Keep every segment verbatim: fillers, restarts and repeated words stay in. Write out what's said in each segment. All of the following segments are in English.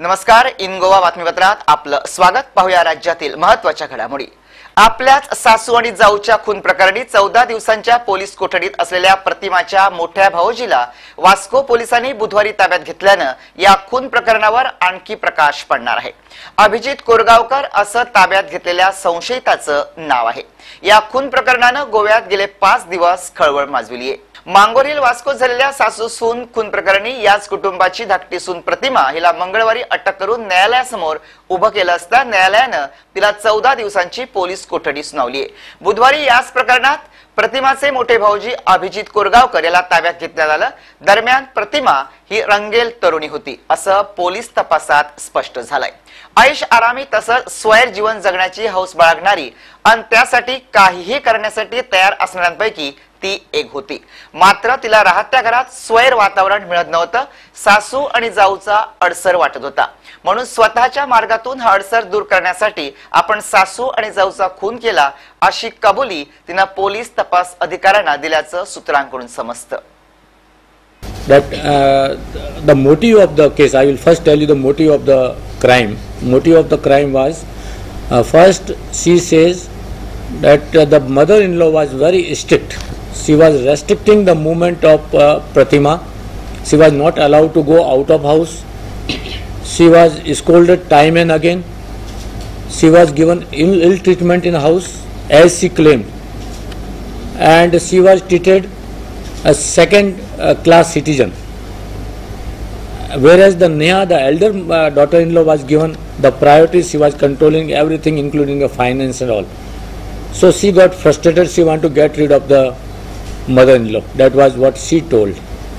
नमस्कार, इन गोवा बातमीपत्रात आपलं स्वागत. पाहूया राज्यातील महत्त्वाच्या घडामोडी. आपल्याच सासू आणि जाऊच्या खून प्रकरणी चौदा दिवसांच्या पोलीस कोठडीत असलेल्या प्रतिमाच्या मोठ्या भाऊजीला वास्को पोलिसांनी बुधवारी ताब्यात घेतल्यानं या खून प्रकरणावर आणखी प्रकाश पडणार आहे. अभिजित कोरगावकर असं ताब्यात घेतलेल्या संशयिताचं नाव आहे. या खून प्रकरणानं गोव्यात गेले पाच दिवस खळबळ माजविली आहे. मांगोरील वास्को झालेल्या सासू सून खून प्रकरणी याच कुटुंबाची धाकटी सून प्रतिमा हिला मंगळवारी अटक करून न्यायालयासमोर उभं केलं असता न्यायालयानं तिला चौदा दिवसांची पोलीस कोठडी सुनावली आहे. बुधवारी याच प्रकरणात प्रतिमाचे मोठे भाऊजी अभिजित कोरगावकर याला ताब्यात घेतण्यात आलं. दरम्यान प्रतिमा ही रंगेल तरुणी होती असं पोलीस तपासात स्पष्ट झालंय. आयुष आरामी तसंच स्वैर जीवन जगण्याची हौस बाळगणारी आणि त्यासाठी काहीही करण्यासाठी तयार असणाऱ्यांपैकी ती एक होती. मात्र तिला राहत्या घरात स्वैर वातावरण मिळत नव्हतं. सासू आणि जाऊचा अडसर वाटत होता. म्हणून स्वतःच्या मार्गातून हा अडसर दूर करण्यासाठी आपण सासू आणि जाऊचा खून केला अशी कबुली तिनं पोलीस तपास अधिकाऱ्यांना दिल्याचं सूत्रांकडून समजतं. That uh, the motive of the case, I will first tell you the motive of the crime. Motive of the crime was uh, first she says that uh, the mother-in-law was very strict. She was restricting the movement of uh, Pratima. She was not allowed to go out of house. She was scolded time and again. She was given ill, ill treatment in house as she claimed, and she was treated as second uh, class citizen, whereas the Neha, the elder uh, daughter-in-law, was given the priority. She was controlling everything including the finance and all. So she got frustrated. She wanted to get rid of the mother-in-law. That was what she told.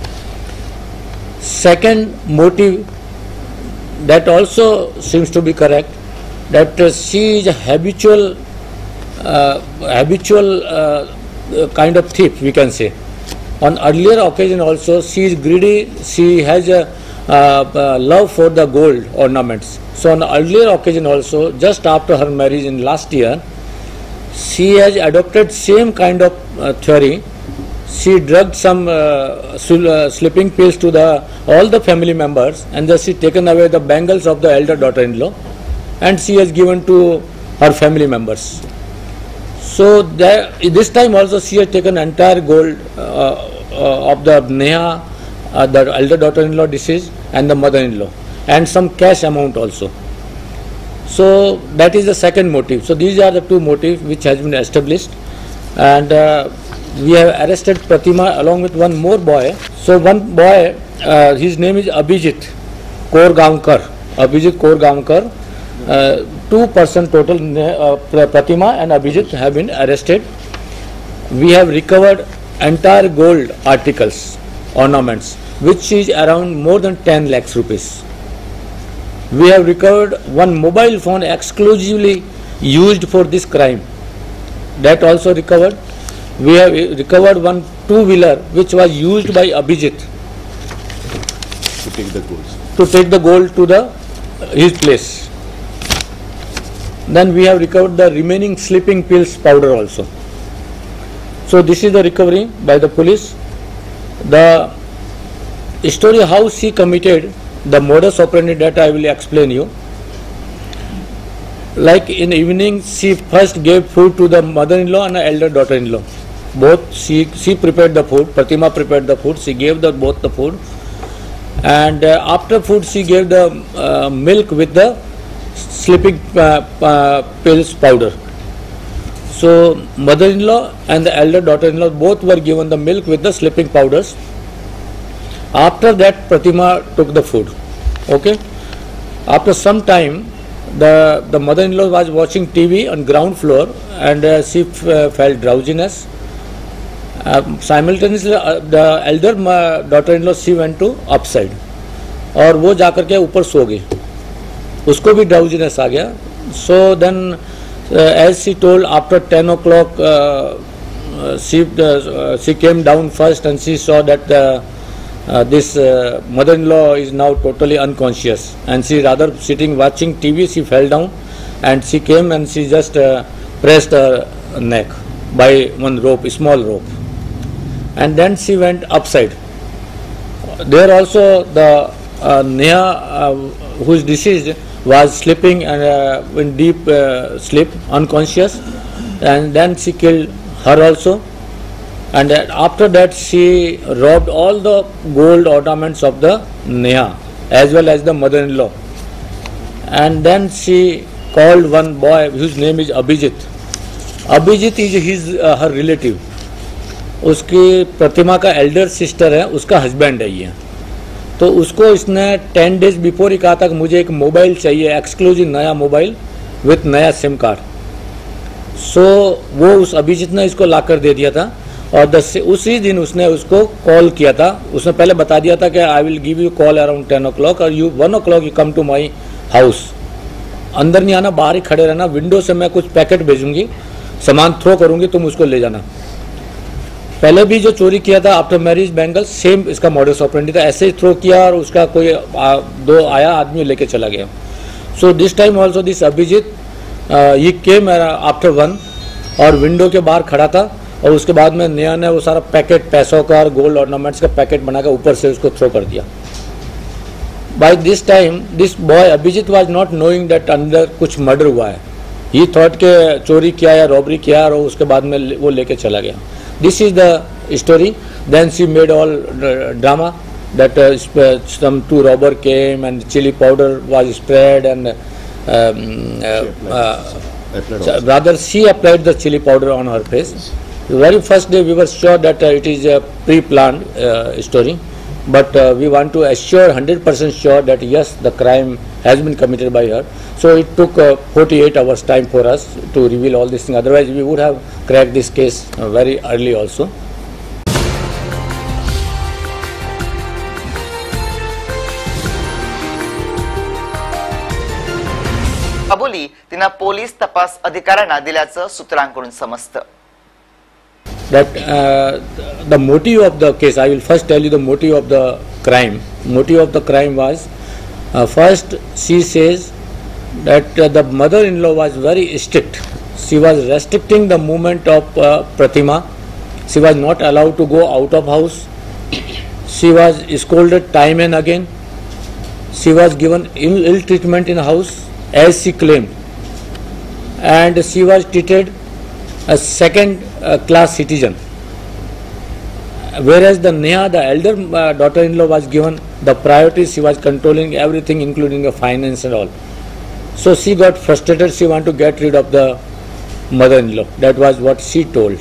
Second motive that also seems to be correct, that uh, she is a habitual uh, habitual uh, kind of thief, we can say. On earlier occasion also she is greedy. She has a uh, uh, love for the gold ornaments. So on earlier occasion also, just after her marriage in last year, she has adopted same kind of uh, theory. She drugged some uh, sul- uh, sleeping pills to the all the family members, and thus she taken away the bangles of the elder daughter-in-law, and she has given to her family members. So there, this time also she has taken entire gold uh, uh, of the Neha, uh, the elder daughter-in-law deceased, and the mother-in-law, and some cash amount also. So that is the second motive. So these are the two motives which has been established, and uh, we have arrested Pratima along with one more boy. So one boy, uh, his name is Abhijit Korgaonkar. Abhijit Korgaonkar. Uh, two person total, uh, Pratima and Abhijit have been arrested. We have recovered entire gold articles, ornaments, which is around more than ten lakhs rupees. We have recovered one mobile phone exclusively used for this crime. That also recovered. We have recovered one two-wheeler which was used by Abhijit to take the gold. To take the gold to the his place. Then we have recovered the remaining sleeping pills powder also. So this is the recovery by the police. The story how she committed, the modus operandi, that I will explain you. Like in evening, she first gave food to the mother-in-law and the elder daughter-in-law. Both she she prepared the food. Pratima prepared the food. She gave the both the food, and uh, after food she gave the uh, milk with the sleeping uh, uh, pills powder. So mother-in-law and the elder daughter-in-law both were given the milk with the sleeping powders. After that, Pratima took the food. Okay. After some time, the the mother-in-law was watching T V on ground floor, and uh, she f- uh, felt drowsiness. Uh, simultaneously, uh, the elder uh, daughter-in-law, she went to upside, और वो जाकर के ऊपर सो गई. उसको भी drowsiness आ गया. So then, uh, as she told, after ten o'clock, uh, uh, she uh, she came down first, and she saw that the Uh, this uh, mother-in-law is now totally unconscious, and she rather sitting watching T V, she fell down, and she came and she just uh, pressed her neck by one rope, small rope, and then she went upside. There also the uh, Neha uh, who is deceased was sleeping and uh, in deep uh, sleep, unconscious, and then she killed her also. And uh, after that she robbed all the gold ornaments of the Neha as well as the mother-in-law. And then she called one boy whose name is Abhijit. Abhijit is his uh, her relative. उसकी प्रतिमा का Elder sister है, उसका husband है ये. तो उसको इसने ten days before he कहा था कि मुझे एक मोबाइल चाहिए, एक्सक्लूसिव नया मोबाइल विथ नया सिम कार्ड. सो वो उस अभिजीत ने इसको ला कर दे दिया था. और दस उसी दिन उसने उसको कॉल किया था. उसने पहले बता दिया था कि I will give you call around ten o'clock और you one o'clock you come to my house. अंदर नहीं आना, बाहर ही खड़े रहना, विंडो से मैं कुछ पैकेट भेजूंगी, सामान थ्रो करूंगी, तुम उसको ले जाना. पहले भी जो चोरी किया था आफ्टर मैरिज बैंगल, सेम इसका मॉडस ऑपरेंडी था. ऐसे ही थ्रो किया और उसका कोई आ, दो आया आदमी लेके चला गया. So this time also this Abhijit ये केम आफ्टर वन और विंडो के बाहर खड़ा था. और उसके बाद में नया ने वो सारा पैकेट पैसों का और गोल्ड ऑर्नामेंट्स का पैकेट बनाकर ऊपर से उसको थ्रो कर दिया. By this time this boy Abhijit was not knowing that अंदर कुछ मर्डर हुआ है. ही थॉट के चोरी किया या रॉबरी किया और उसके बाद में वो लेके चला गया. This is the story. Then she made all drama that uh, some two robber came and chili powder was spread and um, uh, uh, rather she applied the chili powder on her face. The very first day we were sure that uh, it is a pre-planned uh, story, but uh, we want to assure one hundred percent sure that yes, the crime has been committed by her. So it took uh, forty-eight hours time for us to reveal all these things. Otherwise we would have cracked this case uh, very early also. कबुली तिनं police तपास अधिकाऱ्यांना दिल्याचं सूत्रांकडून समजतं. That uh, the motive of the case, I will first tell you the motive of the crime. Motive of the crime was, uh, first she says that uh, the mother-in-law was very strict. She was restricting the movement of uh, Pratima. She was not allowed to go out of house. She was scolded time and again. She was given ill, ill treatment in the house as she claimed. And she was treated as second uh, class citizen. Whereas the Neha, the elder uh, daughter-in-law, was given the priority. She was controlling everything including the finance and all. So she got frustrated, she wanted to get rid of the mother-in-law. That was what she told.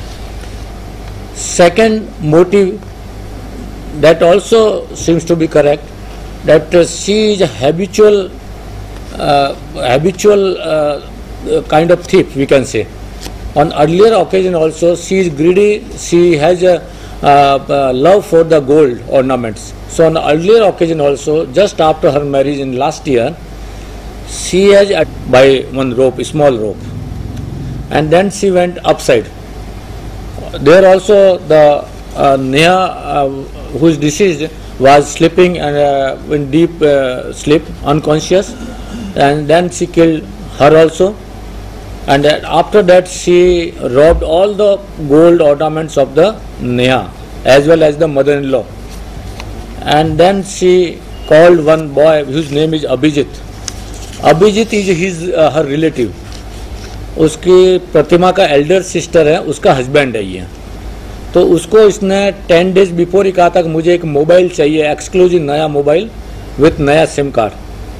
Second motive that also seems to be correct, that uh, she is a habitual, uh, habitual uh, kind of thief, we can say. On earlier occasion also, she is greedy, she has a uh, uh, love for the gold ornaments. So on earlier occasion also, just after her marriage in last year, she has uh, by one rope, small rope, and then she went upside. There also the uh, Neha, uh, who is deceased, was sleeping and uh, in deep uh, sleep, unconscious, and then she killed her also. And uh, after that she robbed all the gold ornaments of the Neha as well as the mother-in-law. And then she called one boy whose name is Abhijit. Abhijit is his uh, her relative. उसकी प्रतिमा का Elder sister है, उसका husband है ये. तो उसको इसने ten days before he कहा था कि मुझे एक मोबाइल चाहिए, एक्सक्लूसिव नया मोबाइल विथ नया सिम कार्ड.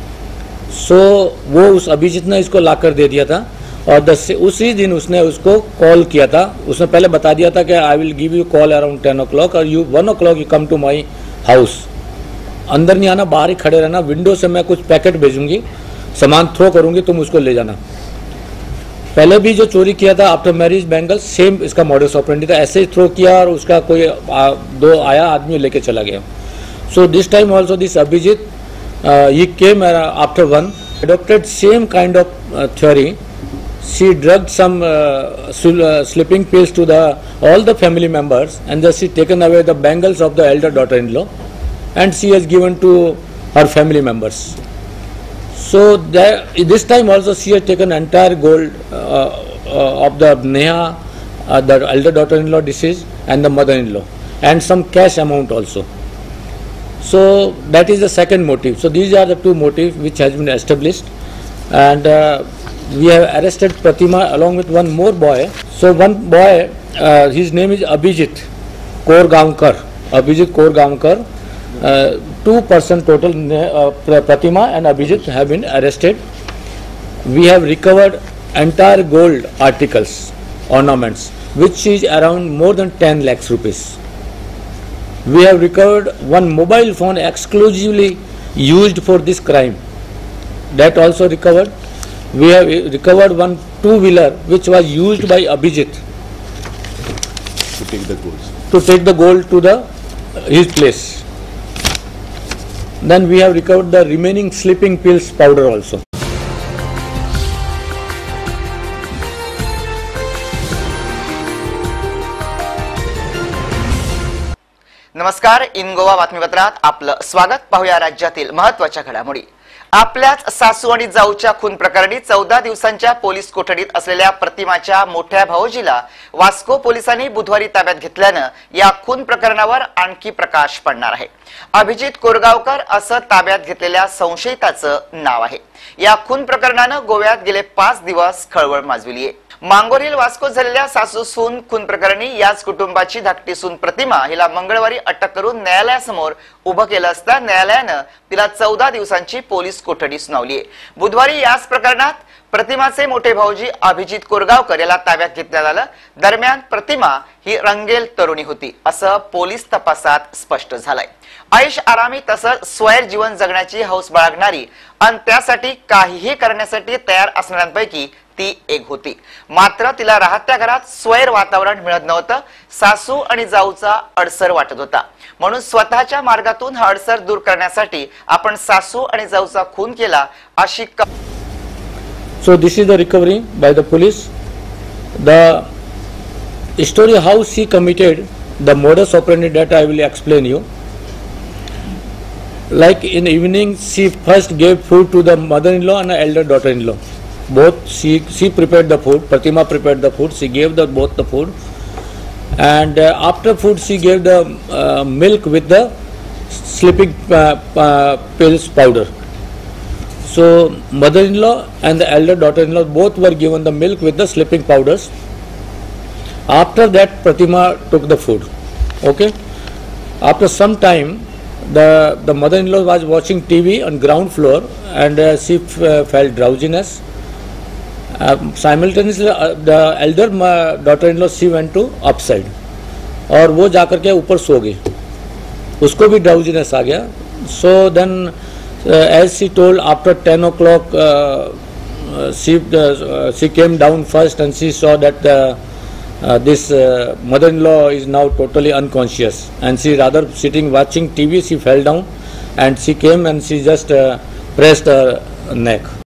सो वो उस अभिजीत ने इसको ला कर दे दिया था. और दस उसी दिन उसने उसको कॉल किया था. उसने पहले बता दिया था कि I will give you call around ten o'clock और you one o'clock you come to my house. अंदर नहीं आना, बाहर ही खड़े रहना, विंडो से मैं कुछ पैकेट भेजूंगी, सामान थ्रो करूंगी, तुम उसको ले जाना. पहले भी जो चोरी किया था आफ्टर मैरिज बैंगल, सेम इसका मॉडस ऑपरेंडी था. ऐसे ही थ्रो किया और उसका कोई आ, दो आया आदमी लेके चला गया. So this time also this Abhijit ये came after one, adopted same kind of uh, theory. She drugged some uh, uh, sleeping pills to the all the family members, and then she taken away the bangles of the elder daughter-in-law, and she has given to her family members. So there, this time also she has taken entire gold uh, uh, of the Neha, uh, the elder daughter-in-law deceased, and the mother-in-law, and some cash amount also. So that is the second motive. So these are the two motives which has been established, and uh, we have arrested Pratima along with one more boy. So one boy, uh, his name is Abhijit Korgaonkar. Abhijit Korgaonkar. Uh, two person total, uh, Pratima and Abhijit have been arrested. We have recovered entire gold articles, ornaments, which is around more than ten lakhs rupees. We have recovered one mobile phone exclusively used for this crime. That also recovered. We have recovered one two-wheeler which was used by Abhijit to take the goods. To take the gold to the his place. Then we have recovered the remaining sleeping pills powder also. नमस्कार, इन गोवा बातमीपत्रात आपलं स्वागत. पाहूया राज्यातील महत्त्वाच्या घडामोडी. आपल्याच सासू आणि जाऊच्या खून प्रकरणी चौदा दिवसांच्या पोलीस कोठडीत असलेल्या प्रतिमाच्या मोठ्या भाऊजीला वास्को पोलिसांनी बुधवारी ताब्यात घेतल्यानं या खून प्रकरणावर आणखी प्रकाश पडणार आहे. अभिजित कोरगावकर असं ताब्यात घेतलेल्या संशयिताचं नाव आहे. या खून प्रकरणानं गोव्यात गेले पाच दिवस खळबळ माजविली आहे. मांगोरील वास्को झालेल्या सासू सून खून प्रकरणी याच कुटुंबाची धाकटी सून प्रतिमा हिला मंगळवारी अटक करून न्यायालयासमोर उभं केलं असता न्यायालयानं तिला चौदा दिवसांची पोलीस कोठडी सुनावली आहे. बुधवारी याच प्रकरणात प्रतिमाचे मोठे भाऊजी अभिजित कोरगावकर याला ताब्यात घेतण्यात आलं. दरम्यान प्रतिमा ही रंगेल तरुणी होती असं पोलीस तपासात स्पष्ट झालंय. ऐश आरामी तसंच स्वैर जीवन जगण्याची हौस बाळगणारी आणि त्यासाठी काहीही करण्यासाठी तयार असणाऱ्यांपैकी ती एक होती. मात्र तिला राहत्या घरात स्वैर वातावरण मिळत नव्हतं. सासू आणि जाऊचा अडसर वाटत होता. म्हणून स्वतःच्या मार्गातून हा अडसर दूर करण्यासाठी आपण सासू आणि जाऊचा खून केला अशी. So this is the recovery by the police. The story how she committed, the modus operandi that I will explain you. Like in evening, she first gave food to the mother-in-law and the elder daughter-in-law. Both she she prepared the food. Pratima prepared the food. She gave the both the food, and uh, after food she gave the uh, milk with the sleeping uh, uh, pills powder. So mother-in-law and the elder daughter-in-law both were given the milk with the sleeping powders. After that, Pratima took the food. Okay. After some time, the the mother-in-law was watching T V on ground floor, and uh, she f uh, felt drowsiness. Uh, simultaneously, uh, the elder daughter-in-law she went to upside, और वो जाकर के ऊपर सो गई. उसको भी drowsiness आ गया. So then. Uh, as she told, after ten o'clock, uh, uh, she uh, she came down first and she saw that uh, uh, this uh, mother-in-law is now totally unconscious, and she rather sitting watching T V, she fell down, and she came and she just uh, pressed her neck.